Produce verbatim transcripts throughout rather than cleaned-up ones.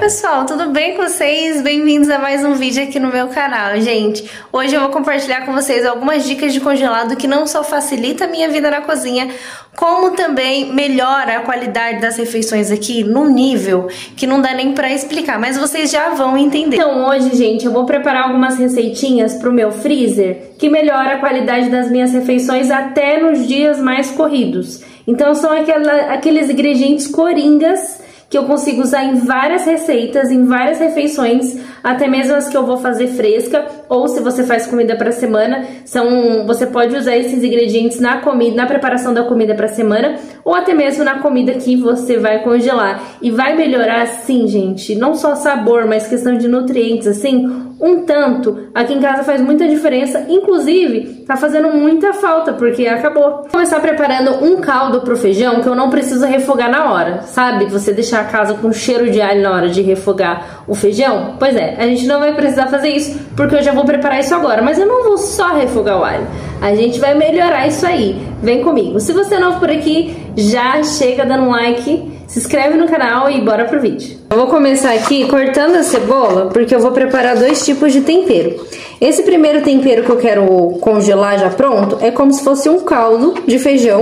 pessoal, tudo bem com vocês? Bem-vindos a mais um vídeo aqui no meu canal, gente. Hoje eu vou compartilhar com vocês algumas dicas de congelado que não só facilita a minha vida na cozinha, como também melhora a qualidade das refeições aqui num nível que não dá nem pra explicar, mas vocês já vão entender. Então hoje, gente, eu vou preparar algumas receitinhas pro meu freezer que melhora a qualidade das minhas refeições até nos dias mais corridos. Então são aquela, aqueles ingredientes coringas que eu consigo usar em várias receitas, em várias refeições, até mesmo as que eu vou fazer fresca, ou se você faz comida para semana, são, você pode usar esses ingredientes na comida, na preparação da comida para semana, ou até mesmo na comida que você vai congelar. E vai melhorar, sim, gente, não só sabor, mas questão de nutrientes, assim, um tanto. Aqui em casa faz muita diferença, inclusive tá fazendo muita falta, porque acabou. Vou começar preparando um caldo pro feijão que eu não preciso refogar na hora, sabe? Você deixar a casa com cheiro de alho na hora de refogar o feijão? Pois é, a gente não vai precisar fazer isso, porque eu já vou preparar isso agora, mas eu não vou só refogar o alho. A gente vai melhorar isso aí. Vem comigo. Se você é novo por aqui, já chega dando um like, se inscreve no canal e bora pro vídeo. Eu vou começar aqui cortando a cebola, porque eu vou preparar dois tipos de tempero. Esse primeiro tempero que eu quero congelar já pronto, é como se fosse um caldo de feijão.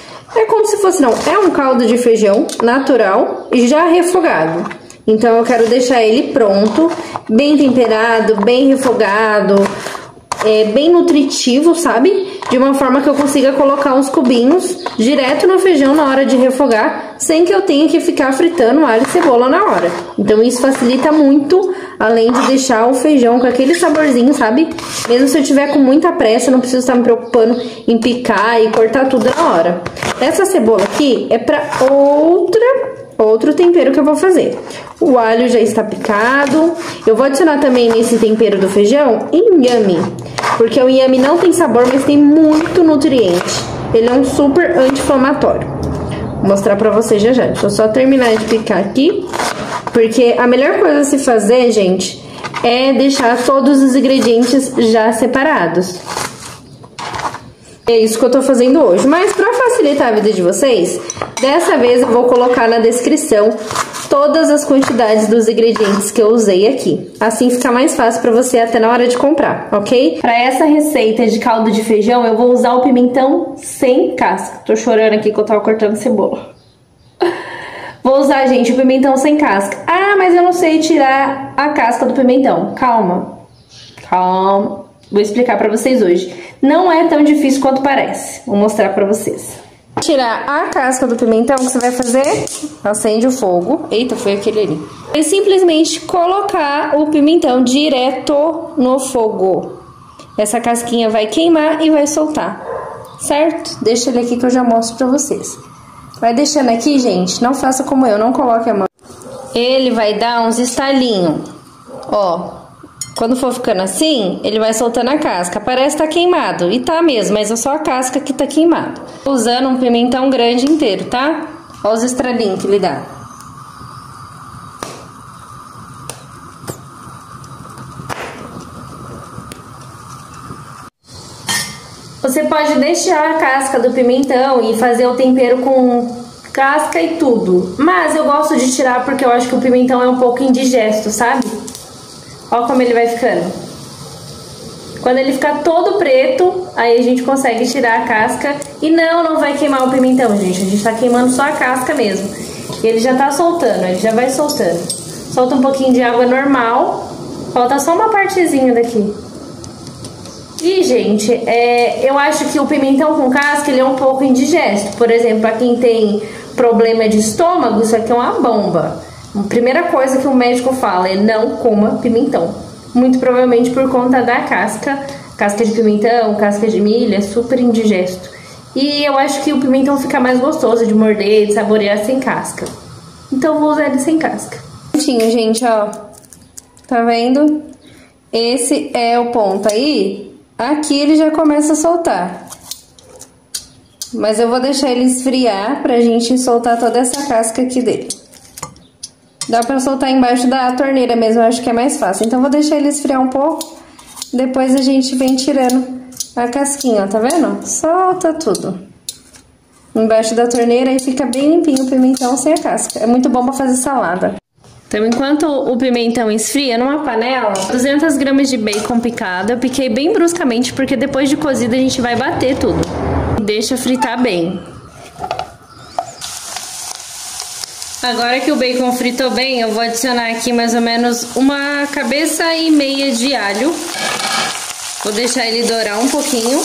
É como se fosse, não, é um caldo de feijão natural e já refogado. Então eu quero deixar ele pronto, bem temperado, bem refogado, é, bem nutritivo, sabe? De uma forma que eu consiga colocar uns cubinhos direto no feijão na hora de refogar, sem que eu tenha que ficar fritando alho e cebola na hora. Então isso facilita muito, além de deixar o feijão com aquele saborzinho, sabe? Mesmo se eu tiver com muita pressa, eu não preciso estar me preocupando em picar e cortar tudo na hora. Essa cebola aqui é pra outra... outro tempero que eu vou fazer. O alho já está picado. Eu vou adicionar também nesse tempero do feijão inhame, porque o inhame não tem sabor, mas tem muito nutriente. Ele é um super anti-inflamatório. Vou mostrar pra vocês já já. Deixa eu só terminar de picar aqui, porque a melhor coisa a se fazer, gente, é deixar todos os ingredientes já separados. É isso que eu tô fazendo hoje. Mas pra facilitar a vida de vocês, dessa vez eu vou colocar na descrição todas as quantidades dos ingredientes que eu usei aqui. Assim fica mais fácil pra você até na hora de comprar, ok? Pra essa receita de caldo de feijão, eu vou usar o pimentão sem casca. Tô chorando aqui que eu tava cortando cebola. Vou usar, gente, o pimentão sem casca. Ah, mas eu não sei tirar a casca do pimentão. Calma. Calma. Vou explicar pra vocês hoje. Não é tão difícil quanto parece. Vou mostrar pra vocês. Tirar a casca do pimentão, o que você vai fazer? Acende o fogo. Eita, foi aquele ali. E simplesmente colocar o pimentão direto no fogo. Essa casquinha vai queimar e vai soltar. Certo? Deixa ele aqui que eu já mostro pra vocês. Vai deixando aqui, gente. Não faça como eu, não coloque a mão. Ele vai dar uns estalinhos. Ó. Quando for ficando assim, ele vai soltando a casca. Parece que tá queimado. E tá mesmo, mas é só a casca que tá queimado. Tô usando um pimentão grande inteiro, tá? Olha os estralinhos que ele dá. Você pode deixar a casca do pimentão e fazer o tempero com casca e tudo. Mas eu gosto de tirar porque eu acho que o pimentão é um pouco indigesto, sabe? Olha como ele vai ficando. Quando ele ficar todo preto, aí a gente consegue tirar a casca. E não, não vai queimar o pimentão, gente. A gente tá queimando só a casca mesmo. E ele já tá soltando, ele já vai soltando. Solta um pouquinho de água normal. Falta só uma partezinha daqui. E, gente, é, eu acho que o pimentão com casca, ele é um pouco indigesto. Por exemplo, pra quem tem problema de estômago, isso aqui é uma bomba. A primeira coisa que o médico fala é não coma pimentão. Muito provavelmente por conta da casca. Casca de pimentão, casca de milho, é super indigesto. E eu acho que o pimentão fica mais gostoso de morder, de saborear sem casca. Então eu vou usar ele sem casca. Prontinho, gente, ó. Tá vendo? Esse é o ponto aí. Aqui ele já começa a soltar. Mas eu vou deixar ele esfriar pra gente soltar toda essa casca aqui dele. Dá pra soltar embaixo da torneira mesmo, eu acho que é mais fácil. Então, vou deixar ele esfriar um pouco. Depois a gente vem tirando a casquinha, ó, tá vendo? Solta tudo. Embaixo da torneira e fica bem limpinho o pimentão sem a casca. É muito bom pra fazer salada. Então, enquanto o pimentão esfria, numa panela, duzentas gramas de bacon picado. Eu piquei bem bruscamente, porque depois de cozido a gente vai bater tudo. Deixa fritar bem. Agora que o bacon fritou bem, eu vou adicionar aqui mais ou menos uma cabeça e meia de alho. Vou deixar ele dourar um pouquinho.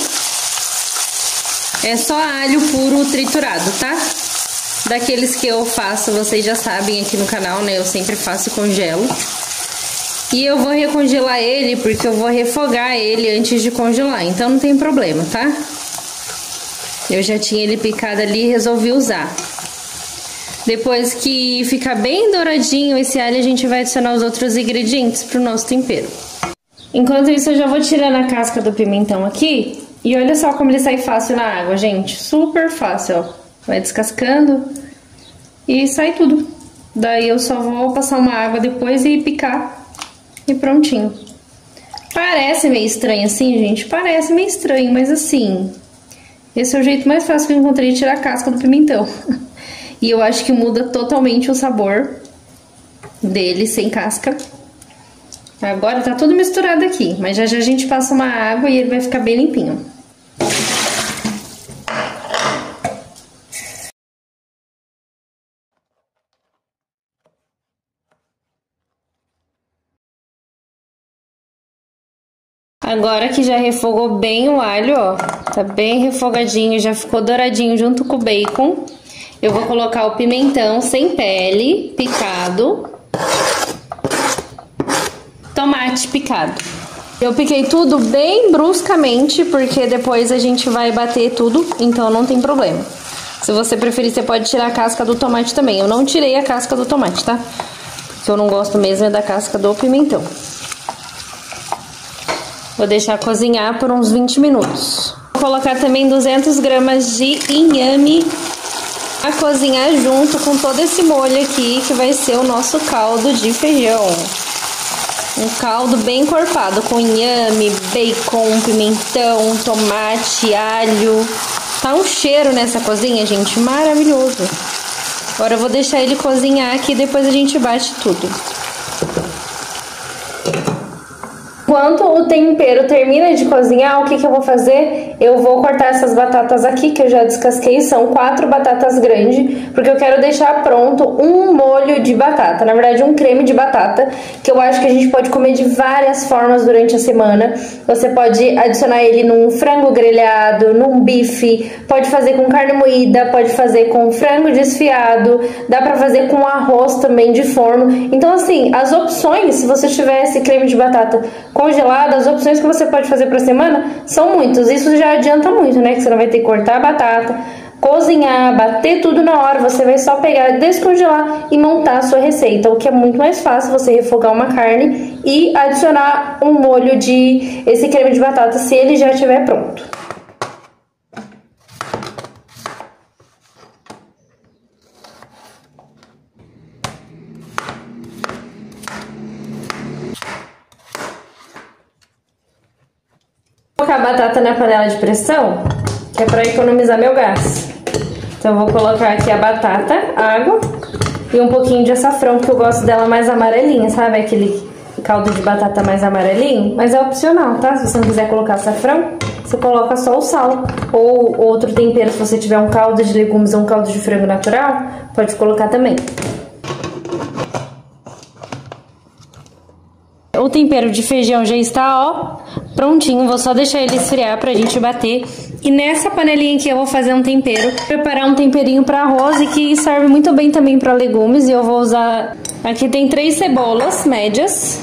É só alho puro triturado, tá? Daqueles que eu faço, vocês já sabem aqui no canal, né? Eu sempre faço e congelo. E eu vou recongelar ele, porque eu vou refogar ele antes de congelar. Então não tem problema, tá? Eu já tinha ele picado ali e resolvi usar. Depois que ficar bem douradinho esse alho, a gente vai adicionar os outros ingredientes pro nosso tempero. Enquanto isso, eu já vou tirando a casca do pimentão aqui. E olha só como ele sai fácil na água, gente. Super fácil, ó. Vai descascando e sai tudo. Daí eu só vou passar uma água depois e picar. E prontinho. Parece meio estranho assim, gente. Parece meio estranho, mas assim... esse é o jeito mais fácil que eu encontrei de tirar a casca do pimentão. E eu acho que muda totalmente o sabor dele sem casca. Agora tá tudo misturado aqui, mas já já a gente passa uma água e ele vai ficar bem limpinho. Agora que já refogou bem o alho, ó, tá bem refogadinho, já ficou douradinho junto com o bacon. Eu vou colocar o pimentão sem pele, picado. Tomate picado. Eu piquei tudo bem bruscamente, porque depois a gente vai bater tudo, então não tem problema. Se você preferir, você pode tirar a casca do tomate também. Eu não tirei a casca do tomate, tá? Porque eu não gosto mesmo é da casca do pimentão. Vou deixar cozinhar por uns vinte minutos. Vou colocar também duzentas gramas de inhame a cozinhar junto com todo esse molho aqui, que vai ser o nosso caldo de feijão. Um caldo bem encorpado, com inhame, bacon, pimentão, tomate, alho. Tá um cheiro nessa cozinha, gente, maravilhoso. Agora eu vou deixar ele cozinhar aqui e depois a gente bate tudo. Enquanto o tempero termina de cozinhar, o que que eu vou fazer? Eu vou cortar essas batatas aqui, que eu já descasquei, são quatro batatas grandes, porque eu quero deixar pronto um molho de batata, na verdade um creme de batata, que eu acho que a gente pode comer de várias formas durante a semana. Você pode adicionar ele num frango grelhado, num bife, pode fazer com carne moída, pode fazer com frango desfiado, dá pra fazer com arroz também de forno. Então assim, as opções, se você tiver esse creme de batata congelado, as opções que você pode fazer pra semana são muitas. Isso já adianta muito, né? Que você não vai ter que cortar a batata, cozinhar, bater tudo na hora. Você vai só pegar, descongelar e montar a sua receita. O que é muito mais fácil, você refogar uma carne e adicionar um molho de esse creme de batata se ele já estiver pronto. Vou colocar a batata na panela de pressão, que é para economizar meu gás. Então eu vou colocar aqui a batata, água e um pouquinho de açafrão, porque eu gosto dela mais amarelinha, sabe? Aquele caldo de batata mais amarelinho, mas é opcional, tá? Se você não quiser colocar açafrão, você coloca só o sal. Ou outro tempero, se você tiver um caldo de legumes ou um caldo de frango natural, pode colocar também. O tempero de feijão já está, ó, prontinho. Vou só deixar ele esfriar pra gente bater. E nessa panelinha aqui eu vou fazer um tempero, preparar um temperinho para arroz e que serve muito bem também para legumes. E eu vou usar... aqui tem três cebolas médias.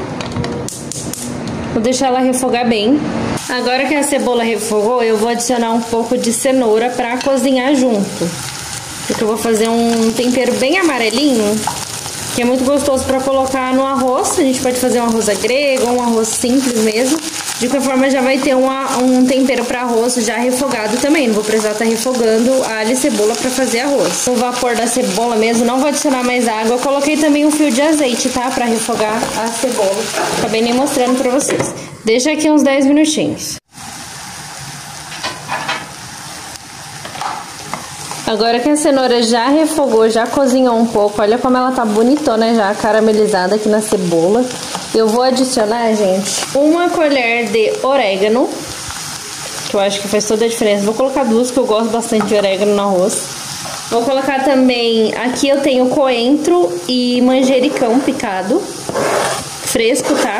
Vou deixar ela refogar bem. Agora que a cebola refogou, eu vou adicionar um pouco de cenoura para cozinhar junto. Porque eu vou fazer um tempero bem amarelinho, que é muito gostoso para colocar no arroz. A gente pode fazer um arroz grego ou um arroz simples mesmo. De qualquer forma, já vai ter uma, um tempero para arroz já refogado também. Não vou precisar estar refogando alho e cebola para fazer arroz. O vapor da cebola mesmo, não vou adicionar mais água. Eu coloquei também um fio de azeite, tá? Para refogar a cebola. Acabei nem mostrando para vocês. Deixa aqui uns dez minutinhos. Agora que a cenoura já refogou, já cozinhou um pouco, olha como ela tá bonitona já, caramelizada aqui na cebola. Eu vou adicionar, gente, uma colher de orégano, que eu acho que faz toda a diferença. Vou colocar duas, que eu gosto bastante de orégano no arroz. Vou colocar também, aqui eu tenho coentro e manjericão picado, fresco, tá?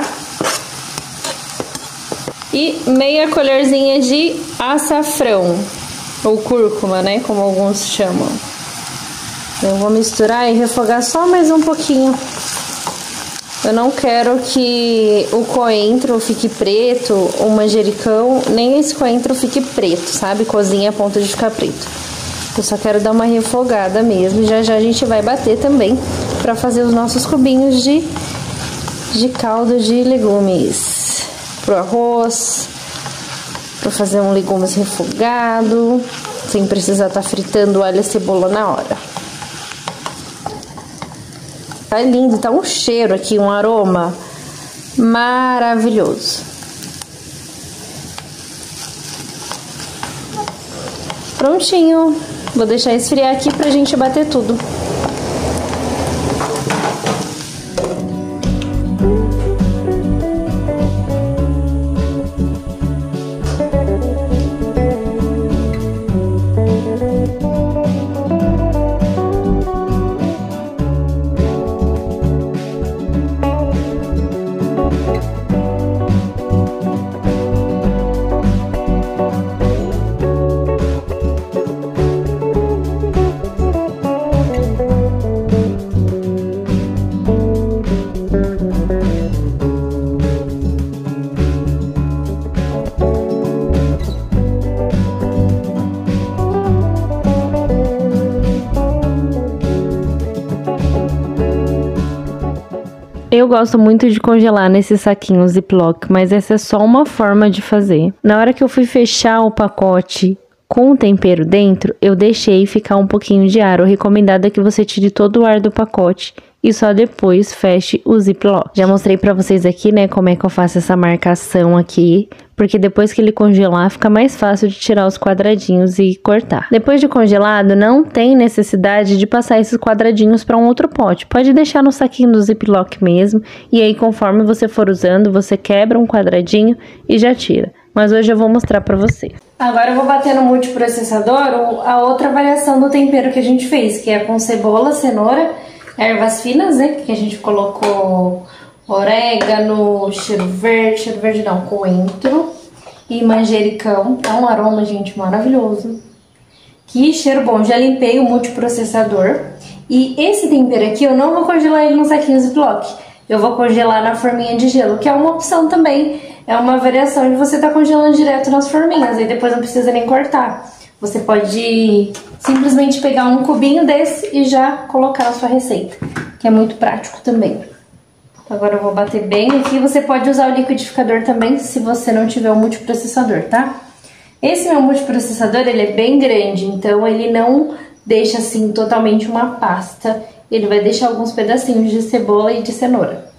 E meia colherzinha de açafrão, ou cúrcuma, né, como alguns chamam. Eu vou misturar e refogar só mais um pouquinho. Eu não quero que o coentro fique preto, o manjericão, nem esse coentro fique preto, sabe? Cozinha a ponto de ficar preto. Eu só quero dar uma refogada mesmo. Já já a gente vai bater também para fazer os nossos cubinhos de, de caldo de legumes. Pro arroz, para fazer um legumes refogado, sem precisar estar fritando alho e cebola na hora. Tá lindo, tá um cheiro aqui, um aroma maravilhoso. Prontinho. Vou deixar esfriar aqui pra gente bater tudo. Eu gosto muito de congelar nesses saquinhos Ziploc, mas essa é só uma forma de fazer. Na hora que eu fui fechar o pacote com o tempero dentro, eu deixei ficar um pouquinho de ar. O recomendado é que você tire todo o ar do pacote e só depois feche o Ziploc. Já mostrei pra vocês aqui, né, como é que eu faço essa marcação aqui, porque depois que ele congelar, fica mais fácil de tirar os quadradinhos e cortar. Depois de congelado, não tem necessidade de passar esses quadradinhos para um outro pote. Pode deixar no saquinho do Ziploc mesmo, e aí conforme você for usando, você quebra um quadradinho e já tira. Mas hoje eu vou mostrar pra você. Agora eu vou bater no multiprocessador a outra variação do tempero que a gente fez, que é com cebola, cenoura, ervas finas, né, que a gente colocou orégano, cheiro verde, cheiro verde não, coentro e manjericão. Tá um aroma, gente, maravilhoso. Que cheiro bom. Já limpei o multiprocessador. E esse tempero aqui eu não vou congelar ele no saquinho Ziploc. Eu vou congelar na forminha de gelo, que é uma opção também. É uma variação de você tá congelando direto nas forminhas, aí depois não precisa nem cortar. Você pode simplesmente pegar um cubinho desse e já colocar na sua receita, que é muito prático também. Agora eu vou bater bem aqui. Você pode usar o liquidificador também, se você não tiver o multiprocessador, tá? Esse meu multiprocessador, ele é bem grande, então ele não deixa assim totalmente uma pasta. Ele vai deixar alguns pedacinhos de cebola e de cenoura.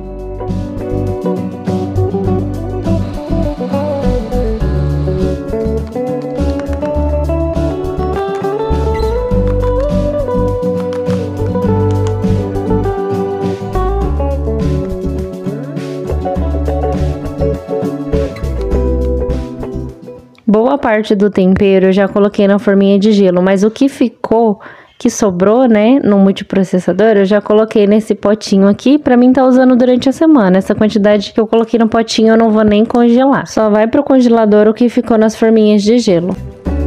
Boa parte do tempero eu já coloquei na forminha de gelo, mas o que ficou, que sobrou, né, no multiprocessador, eu já coloquei nesse potinho aqui pra mim tá usando durante a semana. Essa quantidade que eu coloquei no potinho eu não vou nem congelar. Só vai pro congelador o que ficou nas forminhas de gelo.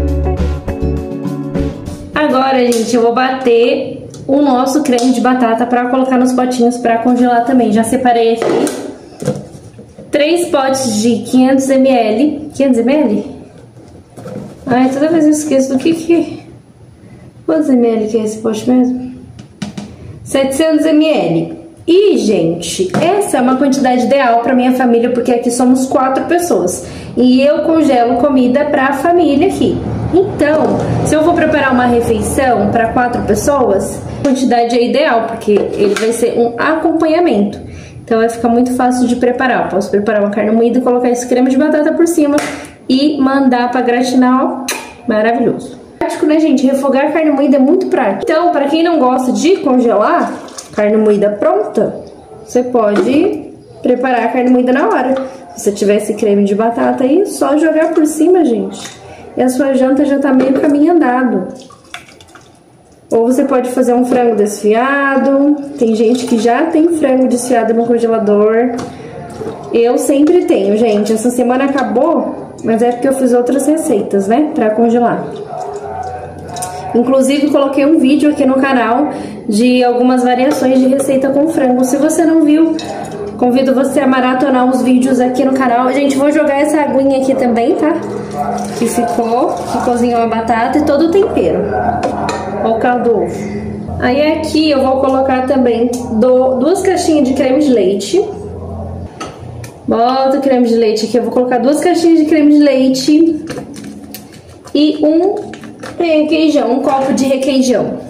Agora, gente, eu vou bater o nosso creme de batata pra colocar nos potinhos pra congelar também. Já separei aqui três potes de quinhentos mililitros. quinhentos mililitros? Ai, toda vez eu esqueço do que que... Quantos mililitros que é esse pote mesmo? setecentos mililitros. E, gente, essa é uma quantidade ideal para minha família, porque aqui somos quatro pessoas. E eu congelo comida para a família aqui. Então, se eu vou preparar uma refeição para quatro pessoas, a quantidade é ideal, porque ele vai ser um acompanhamento. Então vai ficar muito fácil de preparar. Eu posso preparar uma carne moída, colocar esse creme de batata por cima e mandar para gratinar, ó, maravilhoso. prático, né, gente? Refogar a carne moída é muito prático. Então, pra quem não gosta de congelar carne moída pronta, você pode preparar a carne moída na hora. Se você tiver esse creme de batata aí, só jogar por cima, gente. E a sua janta já tá meio caminho andado. Ou você pode fazer um frango desfiado. Tem gente que já tem frango desfiado no congelador. Eu sempre tenho, gente. Essa semana acabou, mas é porque eu fiz outras receitas, né? Pra congelar. Inclusive, coloquei um vídeo aqui no canal de algumas variações de receita com frango. Se você não viu, convido você a maratonar os vídeos aqui no canal. Gente, vou jogar essa aguinha aqui também, tá? Que ficou, que cozinhou a batata e todo o tempero. Olha o caldo do ovo. Aí aqui eu vou colocar também do, duas caixinhas de creme de leite. Bota o creme de leite aqui. Eu vou colocar duas caixinhas de creme de leite e um requeijão, um copo de requeijão.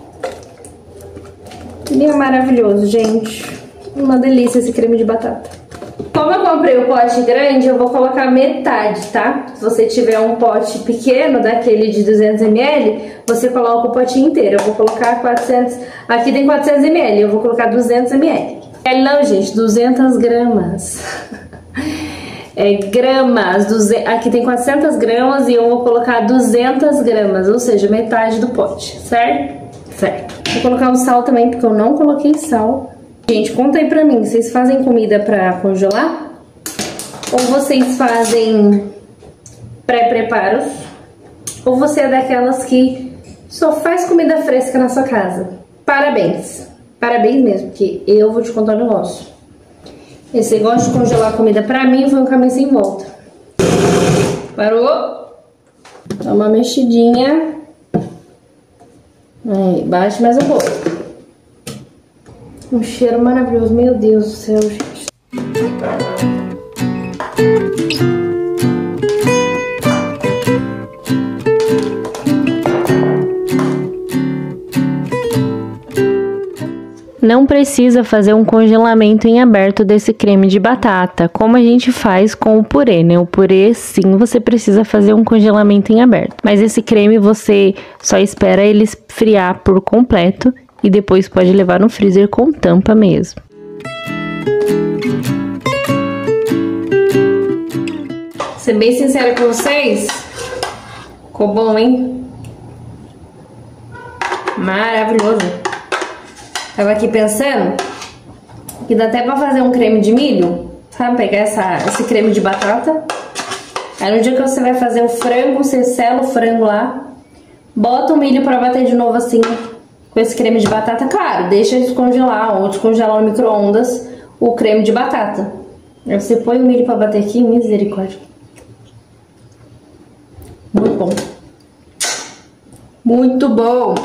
Ele é maravilhoso, gente. Uma delícia esse creme de batata. Como eu comprei o pote grande, eu vou colocar metade, tá? Se você tiver um pote pequeno, daquele de duzentos mililitros, você coloca o potinho inteiro. Eu vou colocar quatrocentos... Aqui tem quatrocentos mililitros, eu vou colocar duzentos mililitros. É, não, gente, duzentas gramas. É gramas. duzentas... Aqui tem quatrocentas gramas e eu vou colocar duzentas gramas, ou seja, metade do pote, certo? Certo. Vou colocar o sal também, porque eu não coloquei sal. Gente, conta aí pra mim, vocês fazem comida pra congelar? Ou vocês fazem pré-preparos? Ou você é daquelas que só faz comida fresca na sua casa? Parabéns! Parabéns mesmo, porque eu vou te contar um negócio. Esse negócio de congelar comida pra mim foi um caminho sem volta. Parou? Dá uma mexidinha. Aí, bate mais um pouco. Um cheiro maravilhoso, meu Deus do céu, gente. Não precisa fazer um congelamento em aberto desse creme de batata, como a gente faz com o purê, né? O purê, sim, você precisa fazer um congelamento em aberto. Mas esse creme você só espera ele esfriar por completo e depois pode levar no freezer com tampa mesmo. Ser bem sincera com vocês, ficou bom, hein? Maravilhoso. Tava aqui pensando que dá até pra fazer um creme de milho, sabe? Pegar essa, esse creme de batata. Aí no dia que você vai fazer o frango, você sela o frango lá, bota o milho pra bater de novo assim, com esse creme de batata. Claro, deixa descongelar ou descongelar no micro-ondas o creme de batata. Aí você põe o milho pra bater aqui, misericórdia. Muito bom. Muito bom.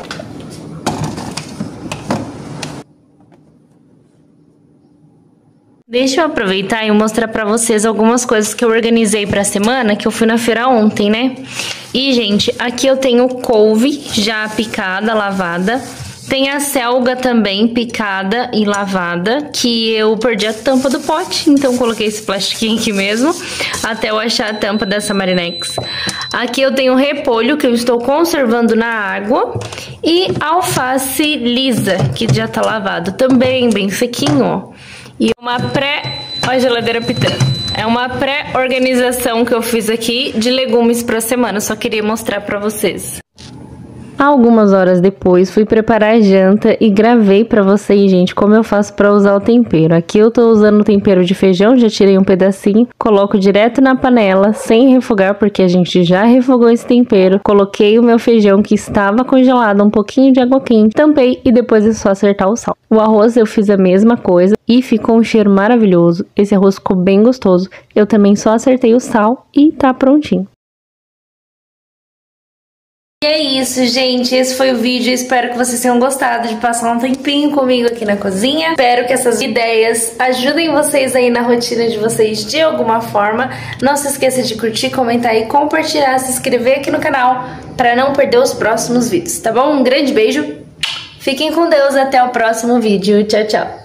Deixa eu aproveitar e mostrar pra vocês algumas coisas que eu organizei pra semana, que eu fui na feira ontem, né? E, gente, aqui eu tenho couve já picada, lavada. Tem a selga também picada e lavada, que eu perdi a tampa do pote, então coloquei esse plastiquinho aqui mesmo, até eu achar a tampa dessa Marinex. Aqui eu tenho repolho, que eu estou conservando na água, e alface lisa, que já tá lavado também, bem sequinho, ó. E uma pré... Olha a geladeira pitando. É uma pré-organização que eu fiz aqui de legumes pra semana. Só queria mostrar pra vocês. Algumas horas depois, fui preparar a janta e gravei pra vocês, gente, como eu faço pra usar o tempero. Aqui eu tô usando o tempero de feijão, já tirei um pedacinho, coloco direto na panela, sem refogar, porque a gente já refogou esse tempero. Coloquei o meu feijão que estava congelado, um pouquinho de água quente, tampei e depois é só acertar o sal. O arroz eu fiz a mesma coisa e ficou um cheiro maravilhoso. Esse arroz ficou bem gostoso. Eu também só acertei o sal e tá prontinho. E é isso, gente. Esse foi o vídeo. Espero que vocês tenham gostado de passar um tempinho comigo aqui na cozinha. Espero que essas ideias ajudem vocês aí na rotina de vocês de alguma forma. Não se esqueça de curtir, comentar e compartilhar, se inscrever aqui no canal para não perder os próximos vídeos, tá bom? Um grande beijo. Fiquem com Deus. Até o próximo vídeo. Tchau, tchau.